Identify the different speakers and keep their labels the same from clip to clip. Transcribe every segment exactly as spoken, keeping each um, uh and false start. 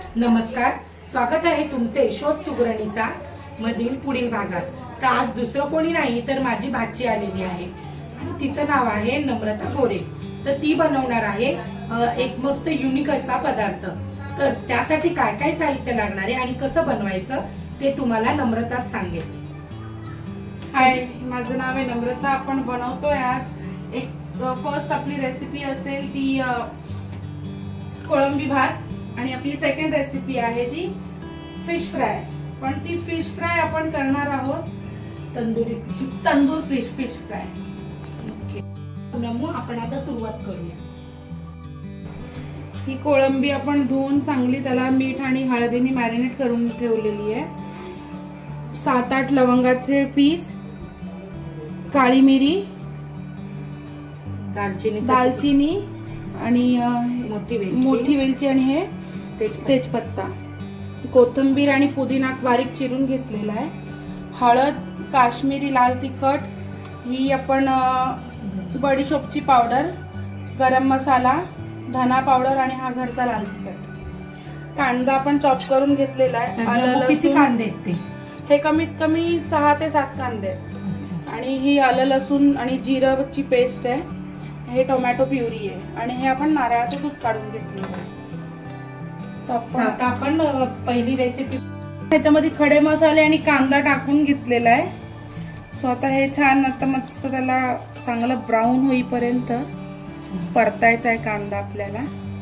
Speaker 1: नमस्कार, स्वागत आहे तुमचे शोध सुगरणीचा मधील पुढील भागात। तर आज दुसरं कोणी नाही तर माझी भाची आलेली आहे आणि तिचं नाव आहे नम्रता गोरे। तर ती बनवणार आहे एक मस्त युनिक असा पदार्थ। तर त्यासाठी काय काय साहित्य लागणार आहे आणि कसं बनवायचं ते तुम्हाला नम्रता सांगेल।
Speaker 2: हाय, माझं नाव आहे नम्रता। आपण बनवतोय आज एक फर्स्ट आपली रेसिपी असेल ती कोळंबी भात आणि आपली सेकंड रेसिपी आहे ती फिश फ्राय। पण ती फिश फ्राय आपण करणार आहोत tandoori tandoor fish fish fry.
Speaker 1: Okay, Namu आपण आता सुरुवात करूया।
Speaker 2: ही कोळंबी आपण धुवून चांगली त्याला मीठ आणि हळदीने मॅरिनेट करून ठेवलेली आहे। सात आठ लवंगाचे पीस, काळी मिरी,
Speaker 1: दालचिनी
Speaker 2: दालचिनी आणि
Speaker 1: मोठी वेलची
Speaker 2: मोठी वेलची आणि हे तेजपत्ता, कोथिंबीर आणि पुदिना बारीक चिरून घेतलेला आहे। हळद, काश्मीरी लाल तिखट, ही आपण बडीशोपची पावडर, गरम मसाला, धना पावडर आणि हा घरचा लाल तिखट। कांदा आपण चॉप करून घेतलेला आहे।
Speaker 1: आलं किती कांदे आहेत ते?
Speaker 2: हे कमीत कमी सहा ते सात कांदे आहेत। आणि ही आलं लसूण आणि जिराची पेस्ट आहे। हे टोमॅटो प्युरी आहे आणि हे आपण नारळाचं दूध काढून घेतलेलं आहे।
Speaker 1: आता आपण पहिली रेसिपी
Speaker 2: ह्याच्यामध्ये खडे मसाले आणि कांदा टाकून घेतलेला आहे। सो आता हे छान आता मस्त त्याला चांगलं ब्राऊन होईपर्यंत परतायचा आहे कांदा आपल्याला।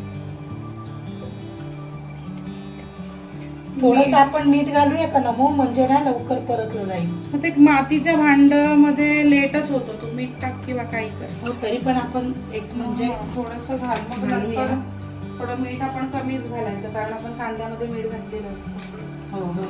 Speaker 1: थोडस आपण मीठ घालूया का नमू, म्हणजे ना लवकर परतलं जाईल।
Speaker 2: ते मातीच्या भांड मध्ये लेटच होतो, तो मीठ टाक किंवा काही कर।
Speaker 1: हो, तरी पण आपण एक म्हणजे
Speaker 2: थोडस घाल मग घालूया। थोडं मीठ आपण कमीच घालायचं कारण आपण कांद्यामध्ये मीठ घातलेलं असतं।
Speaker 1: हो हो।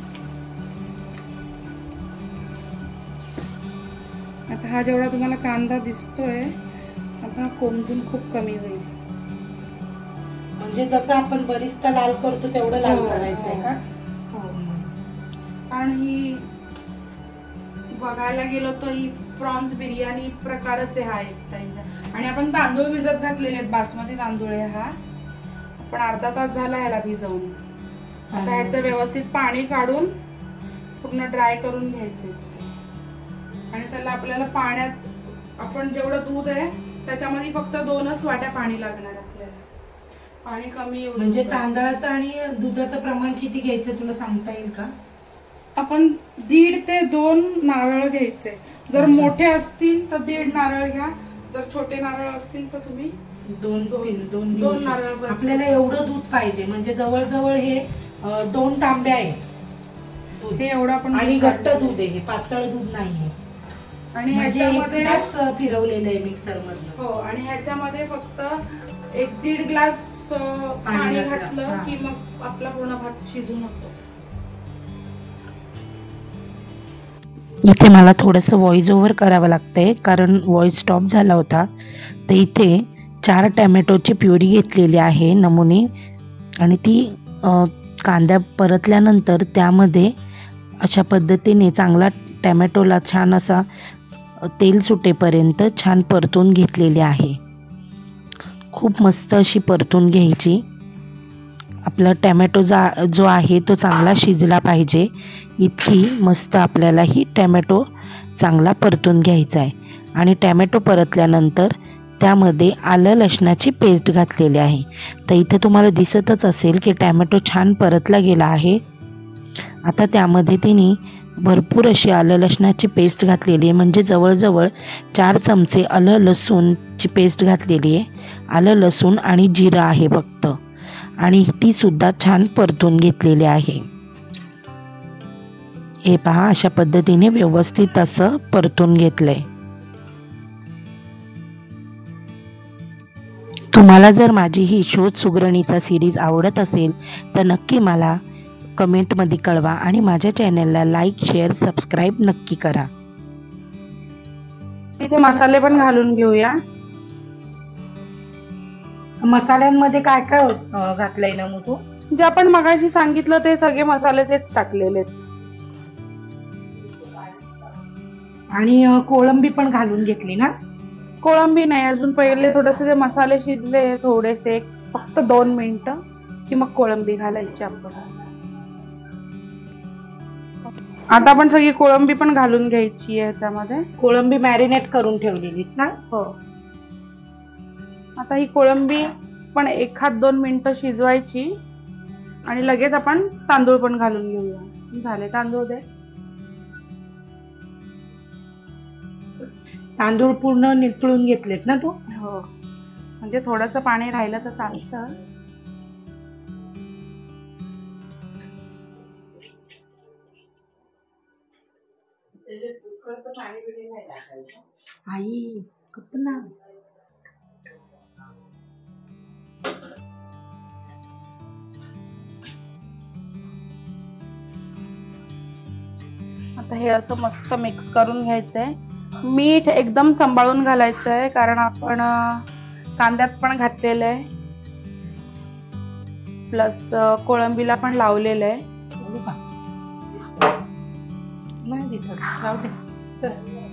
Speaker 2: आता हा जेवढा तुम्हाला कांदा दिसतोय आता कोमटून खूप कमी होईल।
Speaker 1: म्हणजे जसं आपण बरिस्ता लाल करतो तेवढं लाल करायचंय का?
Speaker 2: हो। आणि बघायला गेलो तर ही प्रॉन्स बिर्याणी प्रकारच आहे हा एक टाइमचा। आणि आपण तांदूळ भिजत घातलेले आहेत, बासमती तांदूळ आहे हा। आपण अर्धा तास झाला ह्याला भिजवून। आता ह्याचं व्यवस्थित पाणी काढून पूर्ण ड्राय करून घ्यायचे आणि त्याला आपल्याला पाण्यात आपण जेवढं दूध आहे त्याच्यामध्ये फक्त दोनच वाट्या पाणी लागणार आपल्याला। पाणी कमी येऊ
Speaker 1: म्हणजे तांदळाचं आणि दुधाचं प्रमाण किती घ्यायचं तुला सांगता येईल का?
Speaker 2: आपण दीड ते दोन नारळ घ्यायचे। जर मोठे असतील तर दीड नारळ घ्या, जर छोटे नारळ असतील तर तुम्ही
Speaker 1: दोन तीन दोन
Speaker 2: दोन नारळ।
Speaker 1: आपल्याला एवढं दूध पाहिजे म्हणजे जवळजवळ हे दोन तांब्या आहे
Speaker 2: हे एवढं आपण।
Speaker 1: आणि घट्ट दूध आहे हे, पातळ दूध नाहीये।
Speaker 2: आणि ह्याच्यामध्ये
Speaker 1: फिरवलेलं आहे मिक्सर मध्ये।
Speaker 2: हो, आणि ह्याच्यामध्ये फक्त एक दीड ग्लास पाणी घातलं की मग आपला पूर्ण भात शिजून होतो।
Speaker 3: इथे मला थोडंसं व्हॉइस ओव्हर करावं लागतंय कारण व्हॉइस स्टॉप झाला होता। तर इथे चार टॅमॅटोची प्युरी घेतलेली आहे नमुने आणि ती कांद्या परतल्यानंतर त्यामध्ये अशा पद्धतीने चांगला टॅमॅटोला छान असा तेल सुटेपर्यंत छान परतून घेतलेली आहे। खूप मस्त अशी परतून घ्यायची। आपला टॅमॅटो जा जो आहे तो चांगला शिजला पाहिजे इतकी मस्त आपल्याला ही टॅमॅटो चांगला परतून घ्यायचा आहे। आणि टॅमॅटो परतल्यानंतर त्यामध्ये आलं लसणाची पेस्ट घातलेली आहे। तर इथे तुम्हाला दिसतच असेल की टॅमॅटो छान परतला गेला आहे। आता त्यामध्ये तिने भरपूर अशी आलं लसणाची पेस्ट घातलेली आहे, म्हणजे जवळजवळ चार चमचे आलं लसूणची पेस्ट घातलेली आहे। आलं लसूण आणि जिरं आहे फक्त, आणि ती सुद्धा छान परतून घेतलेली आहे। हे पहा, अशा पद्धतीने व्यवस्थित असं परतून घेतलंय। तुम्हाला जर माझी ही शोध सुगरणीचा सिरीज आवडत असेल तर नक्की मला कमेंटमध्ये कळवा आणि माझ्या चॅनलला लाईक, शेअर, सबस्क्राईब नक्की करा।
Speaker 2: इथे मसाले पण घालून घेऊया।
Speaker 1: मसाल्यांमध्ये काय काय घातलंय ना मग तू?
Speaker 2: जे आपण मगाशी सांगितलं ते सगळे मसाले तेच टाकलेले आहेत।
Speaker 1: आणि कोळंबी पण घालून घेतली ना?
Speaker 2: कोळंबी नाही, अजून पहिले थोडेसे जे मसाले शिजले थोडेसे, फक्त दोन मिनिटं की मग कोळंबी घालायची आपण. आता आपण सगळी कोळंबी पण घालून घ्यायची आहे याच्यामध्ये.
Speaker 1: कोळंबी मॅरिनेट करून ठेवलेलीस ना?
Speaker 2: हो. आता ही कोळंबी पण एखाद दोन मिनिटं शिजवायची आणि लगेच आपण तांदूळ पण घालून घेऊया. झाले तांदूळ दे.
Speaker 1: तांदूळ पूर्ण नितळून घेतलेत ना तू?
Speaker 2: हो, म्हणजे थोडस पाणी राहिलं तर चालतं.
Speaker 1: आई ना.
Speaker 2: आता हे असं मस्त मिक्स करून घ्यायचंय. मीठ एकदम सांभाळून घालायचं आहे कारण आपण कांद्यात पण घातलेलं आहे, प्लस कोळंबीला पण लावलेलं आहे.
Speaker 1: नाही दिसत, राहू दे. चल.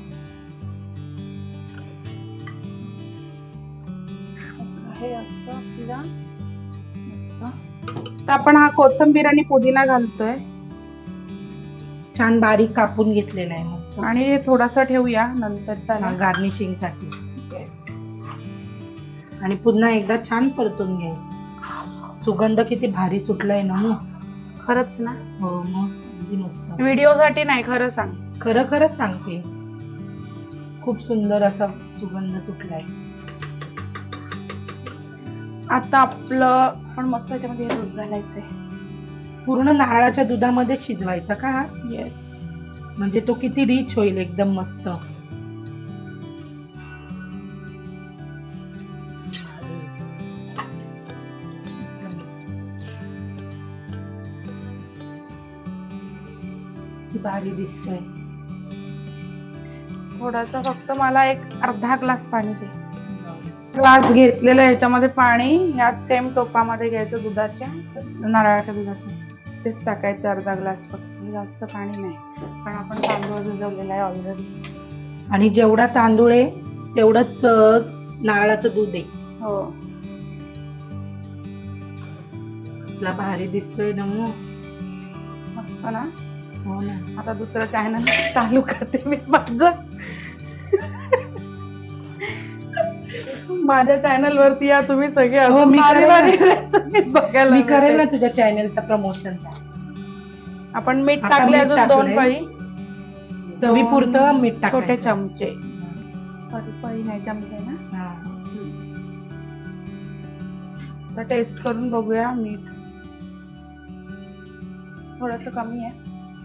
Speaker 2: हे असं आपला मस्त. आपण हा कोथिंबीर आणि पुदिना घालतोय.
Speaker 1: छान बारीक कापून घेतलेला आहे मस्त.
Speaker 2: आणि थोडासा ठेवूया नंतरचा
Speaker 1: गार्निशिंग साठी. आणि पुन्हा एकदा छान परतून घ्यायचं. सुगंध किती भारी सुटलाय ना मग.
Speaker 2: खरंच ना?
Speaker 1: हो मग अगदी मस्त.
Speaker 2: व्हिडिओ साठी नाही, खरं सांग.
Speaker 1: खरं खरंच सांगते, खूप सुंदर असा सुगंध सुटलाय.
Speaker 2: आता आपलं पण मस्त याच्यामध्ये दूध घालायचंय.
Speaker 1: पूर्ण नारळाच्या दुधामध्ये शिजवायचा का हा?
Speaker 2: येस.
Speaker 1: म्हणजे तो किती रिच होईल एकदम मस्त. भारी दिसतोय.
Speaker 2: थोडासा फक्त मला एक अर्धा ग्लास पाणी दे. ग्लास घेतलेलं याच्यामध्ये पाणी ह्याच सेम टोपामध्ये घ्यायचं दुधाच्या, नारळाच्या दुधाचं. तेच टाकायचं अर्धा ग्लास फक्त, जास्त पाणी नाही कारण आपण तांदूळ भिजवलेला आहे ऑलरेडी.
Speaker 1: आणि जेवढा तांदूळ आहे तेवढंच नारळाचं दूध आहे.
Speaker 2: हो.
Speaker 1: कसला भारी दिसतोय ना मग.
Speaker 2: मस्त ना?
Speaker 1: हो ना.
Speaker 2: आता दुसरं चॅनल चालू करते मी माझं. माझ्या चॅनल वरती या तुम्ही सगळे.
Speaker 1: हो, मी
Speaker 2: बघायला
Speaker 1: मी करेल ना तुझ्या चॅनलचा प्रमोशन.
Speaker 2: आपण मीठ टाकले अजून दोन पळी.
Speaker 1: चवीपुरतं मीठ टाक.
Speaker 2: छोटे चमचे. सॉरी, पळी नाही, चमचे ना. आता टेस्ट करून बघूया. मीठ थोडस कमी आहे.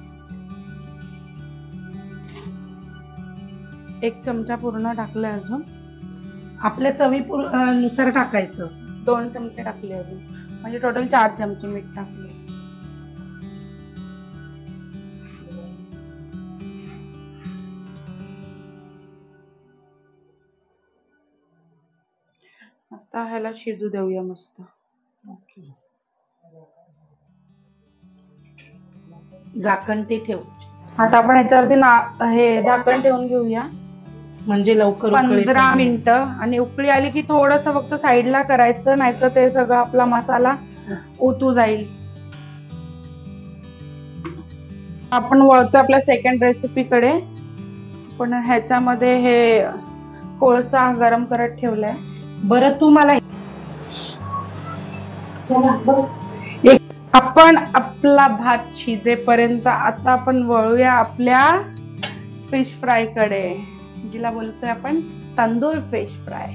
Speaker 2: एक चमचा पूर्ण टाकलाय अजून.
Speaker 1: आपल्या चवी नुसार टाकायचं.
Speaker 2: दोन चमचे टाकले अजून, म्हणजे टोटल चार चमचे मीठ टाकले. आता ह्याला शिजू देऊया मस्त.
Speaker 1: ओके. झाकण ते ठेव.
Speaker 2: आता आपण ह्याच्यावरती ना हे झाकण ठेवून घेऊया,
Speaker 1: म्हणजे लवकर
Speaker 2: पंधरा मिनिटं. आणि उकळी आली की थोडस फक्त साईडला करायचं, नाहीतर ते सगळं आपला मसाला ओतू जाईल. आपण वळतोय आपल्या सेकंड रेसिपीकडे. पण ह्याच्यामध्ये हे कोळसा गरम करत ठेवलाय.
Speaker 1: बरं, तू मला
Speaker 2: आपण आपला भात शिजेपर्यंत आता आपण वळूया आपल्या फिश फ्राय कडे, जिला बोलतोय आपण तंदूर फिश फ्राय.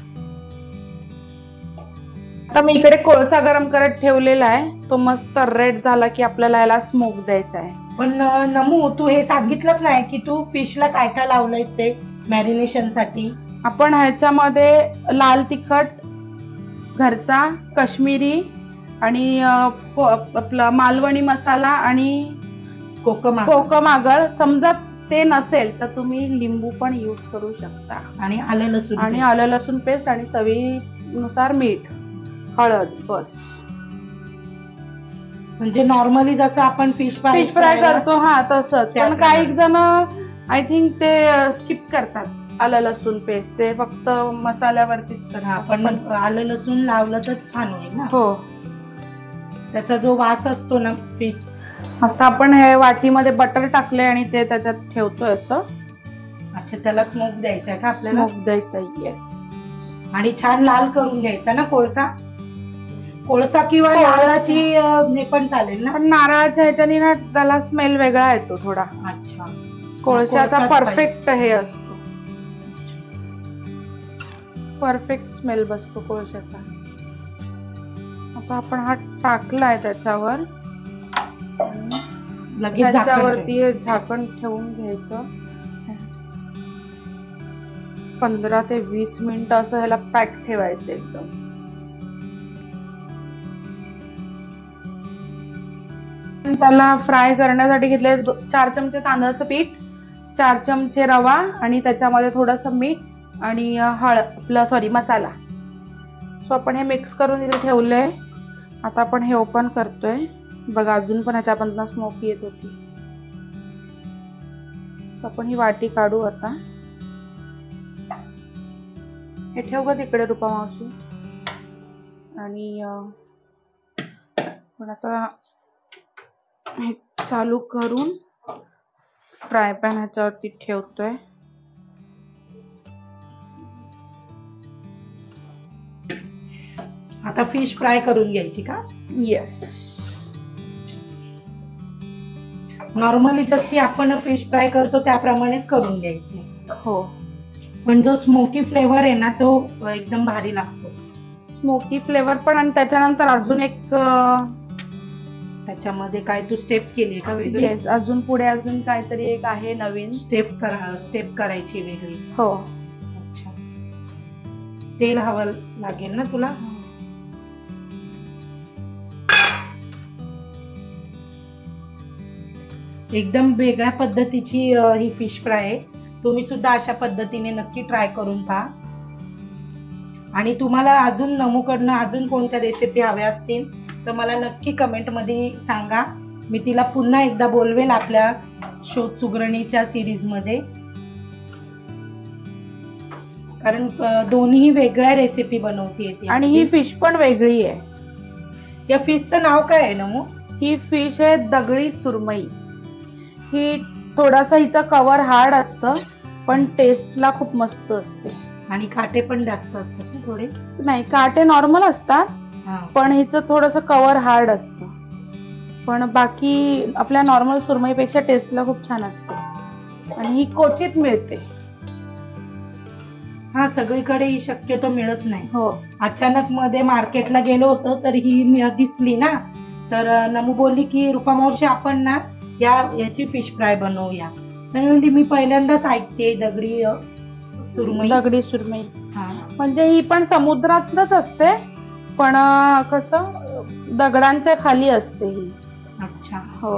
Speaker 2: आता मी इकडे कोळसा गरम करत ठेवलेला आहे. तो मस्त रेड झाला की आपल्याला याला स्मोक द्यायचा आहे.
Speaker 1: पण नमू, तू हे सांगितलंच नाही की तू फिशला काय काय लावलंयस ते मॅरिनेशन साठी.
Speaker 2: आपण ह्याच्यामध्ये लाल तिखट घरचा, काश्मीरी आणि आपला मालवणी मसाला आणि
Speaker 1: कोकम
Speaker 2: कोकम आगळ. समजा ते नसेल तर तुम्ही लिंबू पण यूज करू शकता.
Speaker 1: आणि आलं लसूण
Speaker 2: आणि आलं लसूण पेस्ट आणि चवीनुसार मीठ, हळद, बस.
Speaker 1: म्हणजे नॉर्मली जसं आपण फिश फ्राय
Speaker 2: फिश फ्राय करतो हा तसंच. पण काही जण आय थिंक ते स्किप करतात आलं लसूण पेस्ट, ते फक्त मसाल्यावरतीच करतात.
Speaker 1: पण आलं लसूण लावलं तर छान होईल ना.
Speaker 2: हो.
Speaker 1: त्याचा जो वास असतो ना फिश.
Speaker 2: आता आपण हे वाटीमध्ये बटर टाकले आणि ते त्याच्यात ठेवतोय असं.
Speaker 1: अच्छा, त्याला स्मोक द्यायचा का आपल्याला?
Speaker 2: स्मोक द्यायचा, येस.
Speaker 1: आणि छान लाल करून घ्यायचा ना कोळसा. कोळसा किंवा
Speaker 2: कोळसा.
Speaker 1: नारळाची हे पण चालेल ना?
Speaker 2: पण नारळाच्या ह्याच्याने ना त्याला स्मेल वेगळा येतो थोडा.
Speaker 1: अच्छा,
Speaker 2: कोळशाचा
Speaker 1: कोळसाच
Speaker 2: परफेक्ट हे असतो, परफेक्ट स्मेल बसतो कोळशाचा. आता आपण हा टाकलाय त्याच्यावर,
Speaker 1: लगेच
Speaker 2: त्याच्यावरती हे झाकण ठेवून घ्यायचं. पंधरा ते वीस मिनिट असं ह्याला पॅक ठेवायचं एकदम. त्याला फ्राय करण्यासाठी घेतले चार चमचे तांदळाचं पीठ, चार चमचे रवा आणि त्याच्यामध्ये थोडस मीठ आणि हळद आपलं सॉरी मसाला. सो आपण हे मिक्स करून इथे ठेवलंय. आता आपण हे ओपन करतोय. बघा अजून पण ह्याच्यामधनं स्मोक येत होती. सो आपण ही वाटी काढू आता. हे ठेव ग तिकडे रूपा मावशी. आणि पण आता हे चालू करून फ्राय पॅन ह्याच्यावरती ठेवतोय.
Speaker 1: आता फिश फ्राय करून घ्यायची का?
Speaker 2: येस.
Speaker 1: नॉर्मली जशी आपण फिश फ्राय करतो त्याप्रमाणेच करून घ्यायची.
Speaker 2: हो,
Speaker 1: पण जो स्मोकी फ्लेवर आहे ना तो एकदम भारी लागतो.
Speaker 2: स्मोकी फ्लेवर पण. आणि त्याच्यानंतर अजून एक
Speaker 1: त्याच्यामध्ये काय तू स्टेप केली का वेगळी?
Speaker 2: येस, अजून पुढे अजून काहीतरी एक आहे नवीन
Speaker 1: स्टेप करा स्टेप करायची वेगळी.
Speaker 2: हो.
Speaker 1: अच्छा, तेल हवं लागेल ना तुला? एकदम वेगळ्या पद्धतीची ही फिश फ्राय आहे. तुम्ही सुद्धा अशा पद्धतीने नक्की ट्राय करून पहा. आणि तुम्हाला अजून नमूकडनं अजून कोणत्या रेसिपी हव्या असतील तर मला नक्की कमेंट मध्ये सांगा. मी तिला पुन्हा एकदा बोलवेल आपल्या शोध सुगरणीच्या सिरीज मध्ये, कारण दोन्ही वेगळ्या रेसिपी बनवते.
Speaker 2: आणि ही फिश पण वेगळी आहे.
Speaker 1: या फिशचं नाव काय आहे नमू?
Speaker 2: ही फिश आहे दगडी सुरमई. ही थोडासा हिचं कवर हार्ड असतं पण टेस्टला खूप मस्त असते.
Speaker 1: आणि काटे पण जास्त असतात ना थोडे?
Speaker 2: नाही, काटे नॉर्मल असतात पण हिचं थोडस कवर हार्ड असतं. पण बाकी आपल्या नॉर्मल सुरमईपेक्षा टेस्टला खूप छान असते. आणि ही क्वचित मिळते.
Speaker 1: हा, सगळीकडे ही शक्यतो मिळत नाही.
Speaker 2: हो. अचानक
Speaker 1: मध्ये मार्केटला गेलो होतो तर ही दिसली ना, तर नमू बोलली की रूपा मावशी आपण ना या याची फिश फ्राय बनवूया. म्हणजे मी पहिल्यांदाच ऐकते दगडी सुरमई.
Speaker 2: दगडी सुरमई
Speaker 1: हा,
Speaker 2: म्हणजे ही पण समुद्रातच असते पण कसं दगडांच्या खाली असते ही.
Speaker 1: अच्छा.
Speaker 2: हो.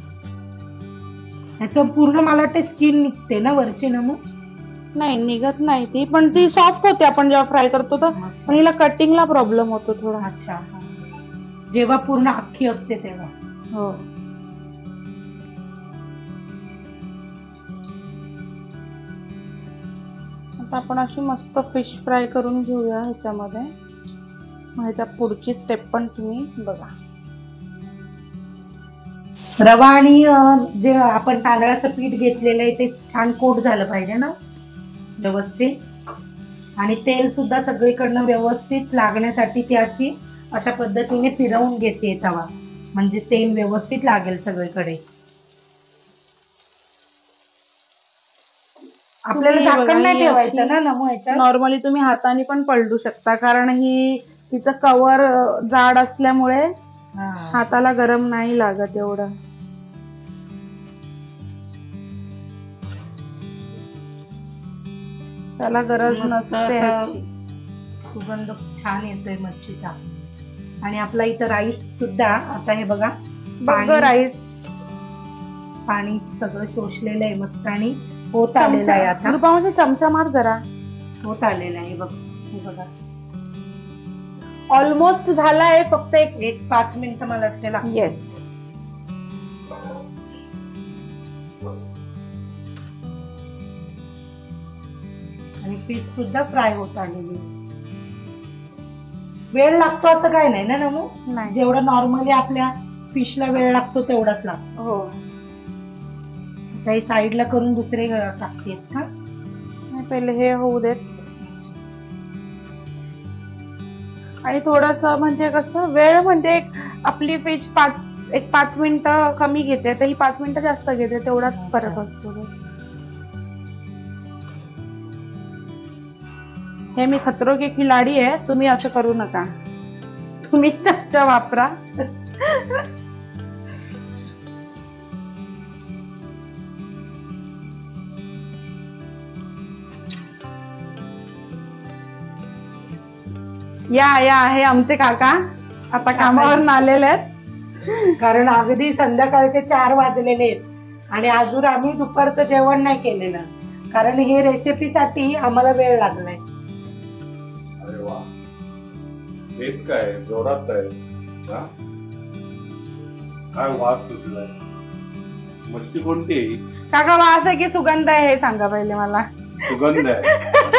Speaker 1: याचं पूर्ण मला वाटतं स्किन निघते ना वरची नमू?
Speaker 2: नाही, निघत नाही ती, पण ती सॉफ्ट होते आपण जेव्हा फ्राय करतो तर. पण हिला कटिंगला प्रॉब्लेम होतो थोडा.
Speaker 1: अच्छा, जेव्हा पूर्ण अख्खी असते तेव्हा.
Speaker 2: हो. आता आपण अशी मस्त फिश फ्राय करून घेऊया ह्याच्यामध्ये. मग ह्याच्या पुढची स्टेप पण तुम्ही बघा.
Speaker 1: रवा आणि जे आपण तांदळाचं पीठ घेतलेलं आहे ते छान कोट झालं पाहिजे ना व्यवस्थित. आणि तेल सुद्धा सगळीकडनं व्यवस्थित लागण्यासाठी ती अशी अशा पद्धतीने फिरवून घेते तवा, म्हणजे तेल व्यवस्थित लागेल सगळीकडे. आपल्याला झाकण नाही ठेवायचं ना नमू ह्याच्यात?
Speaker 2: नॉर्मली तुम्ही हाताने पण पलटू शकता कारण ही तिचं कवर जाड असल्यामुळे हाताला गरम नाही लागत एवढं. त्याला गरज नसते.
Speaker 1: सुगंध छान येतोय मच्छीचा. आणि आपला इथं राईस सुद्धा आता हे बघा
Speaker 2: बघ राईस
Speaker 1: पाणी सगळं शोषलेलं आहे मस्त आणि होत आलेलं आहे. आता
Speaker 2: रूपामध्ये चमचा मार जरा.
Speaker 1: होत आलेलं आहे बघ. हे बघा
Speaker 2: ऑलमोस्ट झालाय. फक्त एक
Speaker 1: एक पाच मिनिटं मला वाटते लागतील.
Speaker 2: येस.
Speaker 1: आणि फिश सुद्धा फ्राय होत आलेली. वेळ लागतो असं काय नाही ना नमू?
Speaker 2: नाही.
Speaker 1: जेवढं नॉर्मली आपल्या फिशला वेळ लागतो तेवढाच लागतो.
Speaker 2: हो.
Speaker 1: काही साईडला करून दुसरे टाकतेस का?
Speaker 2: पहिले हे होऊ देत. आणि थोडस म्हणजे कसं वेळ म्हणजे आपली फिश पाच एक पाच मिनिटं कमी घेते तर ही पाच मिनिटं जास्त घेते, तेवढाच फरक असतो. हे मी खतरो के खिलाडी आहे, तुम्ही असं करू नका. तुम्ही चमचा वापरा. या या हे आमचे काका आता कामावरून आलेले आहेत.
Speaker 1: कारण अगदी संध्याकाळचे चार वाजलेले आहेत आणि अजून आम्ही दुपारचं जेवण नाही केलेलं, कारण हे रेसिपीसाठी आम्हाला वेळ लागलाय.
Speaker 4: अरे वा, हेच काय जोरात आहे. काय वास सुटलाय. मच्छी कोणती आहे?
Speaker 2: काका वास आहे की सुगंध आहे हे सांगा पहिले मला.
Speaker 4: सुगंध आहे.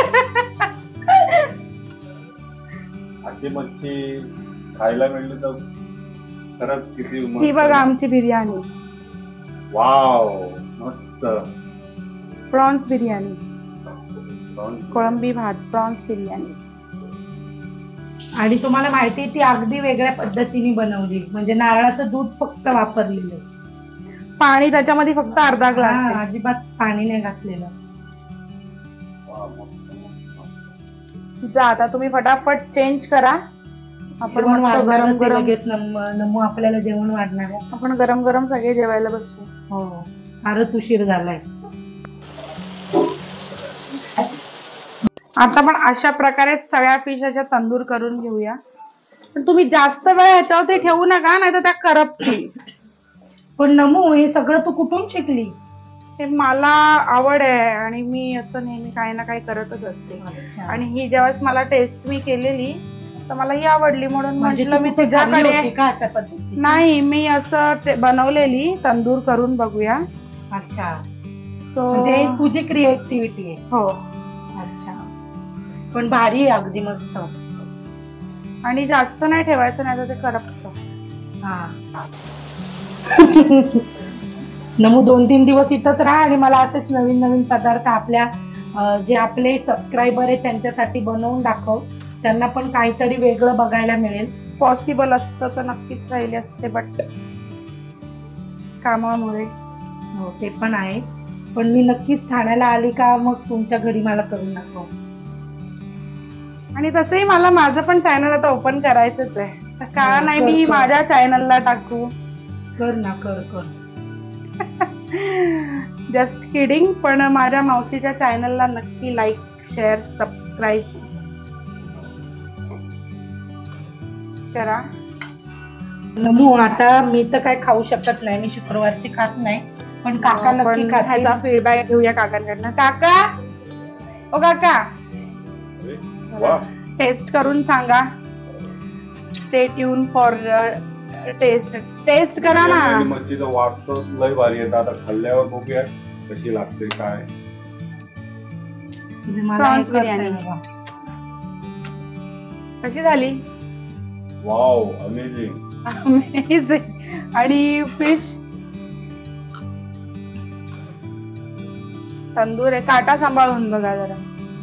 Speaker 4: अशी मच्छी खायला मिळली तर खरंच किती
Speaker 2: ही बघा आमची बिर्याणी.
Speaker 4: वाव, मस्त.
Speaker 2: प्रॉन्स बिर्याणी, कोळंबी भात, प्रॉन्स बिर्याणी.
Speaker 1: आणि तुम्हाला माहिती आहे ती अगदी वेगळ्या पद्धतीने बनवली, म्हणजे नारळाचं दूध फक्त वापरलेलं,
Speaker 2: पाणी त्याच्यामध्ये फक्त अर्धा ग्लास,
Speaker 1: अजिबात पाणी नाही घातलेलं.
Speaker 2: जा आता तुम्ही फटाफट चेंज करा. आपण
Speaker 1: गरम
Speaker 2: गरम गरम
Speaker 1: लगेच नमू आपल्याला जेवण वाढणार आहे.
Speaker 2: आपण गरम गरम सगळे जेवायला बसतो.
Speaker 1: हो, फारच उशीर झालाय.
Speaker 2: आता पण अशा प्रकारे सगळ्या फिशाच्या तंदूर करून घेऊया. पण तुम्ही जास्त वेळ ह्याच्यावरती ठेवू नका, नाही तर त्या करपतील.
Speaker 1: पण नमू हे सगळं तू कुठून शिकली?
Speaker 2: हे मला आवड आहे आणि मी असं नेहमी काही ना काही करतच असते. आणि ही ज्यावेळेस मला टेस्ट मी केलेली तर मला ही आवडली, म्हणून म्हटलं मी तुझ्याकडे. नाही, मी असं बनवलेली तंदूर करून बघूया.
Speaker 1: अच्छा,
Speaker 2: म्हणजे
Speaker 1: तुझी क्रिएटिव्हिटी आहे.
Speaker 2: हो.
Speaker 1: अच्छा, पण भारी आहे, अगदी मस्त.
Speaker 2: आणि जास्त नाही ठेवायचं, नाही तर ते करपतं.
Speaker 1: हा. नमू दोन तीन दिवस इथंच राहा आणि मला असेच नवीन नवीन पदार्थ आपल्या जे आपले सबस्क्रायबर आहेत त्यांच्यासाठी बनवून दाखव. त्यांना पण काहीतरी वेगळं बघायला मिळेल.
Speaker 2: पॉसिबल असतं तर नक्कीच राहिले असते, बट कामामुळे.
Speaker 1: हो, ते पण आहे. पण मी नक्कीच ठाण्याला आली का मग तुमच्या घरी मला करून दाखव.
Speaker 2: आणि तसंही मला माझं पण चॅनल आता ओपन करायचंच आहे, का नाही मी माझ्या चॅनलला टाकू.
Speaker 1: कर ना, कर कर.
Speaker 2: Just kidding. पण माझ्या मावशीच्या चॅनलला नक्की लाईक, शेअर, सबस्क्राईब करा.
Speaker 1: नमू आता मी तर काय खाऊ शकत नाही, मी शुक्रवारची खात नाही, पण काका नक्की खातील.
Speaker 2: ह्याचा फीडबॅक घेऊया काकांकडनं. काका, ओ काका, टेस्ट करून सांगा. Stay tune for taste. Taste करा ना.
Speaker 4: मच्छीचा वास तर लय भारी येतो. आता खाल्ल्यावर बघूया कशी लागते काय.
Speaker 2: प्रॉन्स बिर्याणी कशी झाली?
Speaker 4: Wow, amazing.
Speaker 2: अमेझिंग. आणि फिश तंदूर आहे, काटा सांभाळून बघा जरा.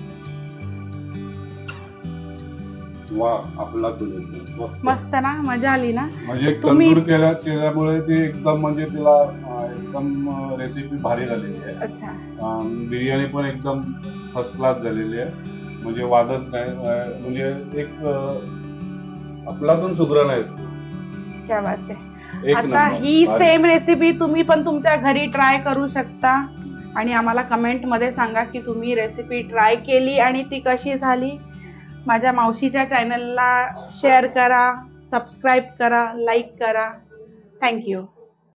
Speaker 4: वा, आपला तुझं
Speaker 2: मस्त ना, मजा आली ना.
Speaker 4: म्हणजे तंदूर केला त्याच्यामुळे ते एकदम म्हणजे तिला एकदम रेसिपी भारी झालेली आहे.
Speaker 2: अच्छा.
Speaker 4: बिर्याणी पण एकदम फर्स्ट क्लास झालेली आहे, म्हणजे वादच नाही. म्हणजे एक आपला पण सुगरण आहे.
Speaker 2: क्या बात आहे. आता ही सेम रेसिपी तुम्ही पण तुमच्या घरी ट्राय करू शकता आणि आम्हाला कमेंट मध्ये सांगा की तुम्ही रेसिपी ट्राय केली आणि ती कशी झाली. माझ्या मावशीच्या चॅनलला शेअर करा, सबस्क्राईब करा, लाईक करा. थँक्यू.